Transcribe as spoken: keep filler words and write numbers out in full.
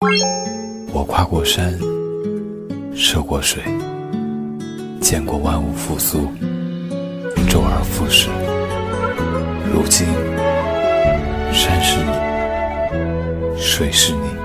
我跨过山，涉过水，见过万物复苏，周而复始。如今，山是你，水是你，